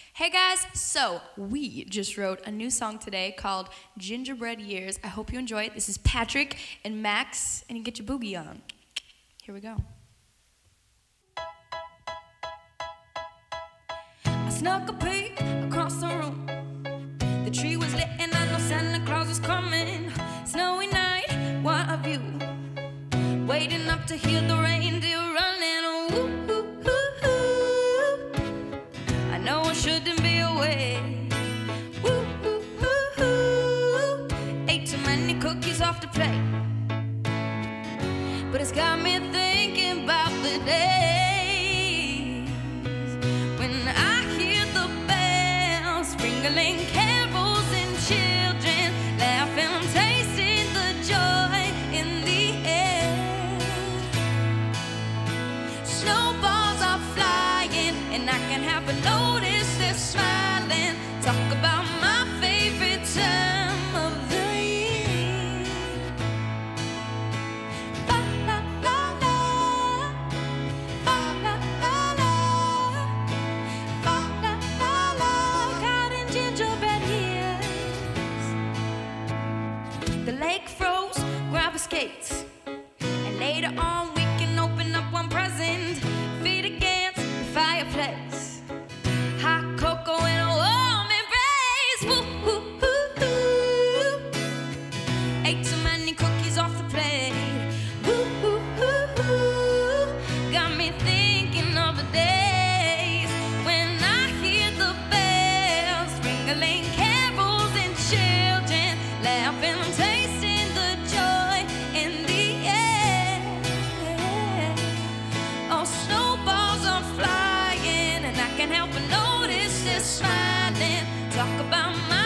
Hey guys, so we just wrote a new song today called Gingerbread Years. I hope you enjoy it. This is Patrick and Max, and you get your boogie on. Here we go. I snuck a peek across the room. The tree was lit and I know Santa Claus was coming. Snowy night, what a view. Waiting up to hear the reindeer running. Woo, hoo, hoo, hoo. I know I shouldn't be away. Woo, hoo, hoo, hoo. Ate too many cookies off the plate, but it's got me thinking about the days when I hear the bells ringling, carols and children laughing. I'm tasting the joy in the air. Snowballs are flying and I can't help but notice they're smiling. Talk about my favorite time of the year. La la la la, la la la la, la la la la. Caught in gingerbread years. The lake froze, grab a skates, and later on we can open up one present. Feet against the fireplace, hot cocoa and a warm embrace. Woo hoo hoo hoo. Ate too many cookies off the plate. Woo hoo hoo hoo. Got me thinking of the days when I hear the bells ringling, carols and children laughing. I'm tasting the joy in the air. Oh, snowballs are flying and I can't help but notice they're smiling. Talk about my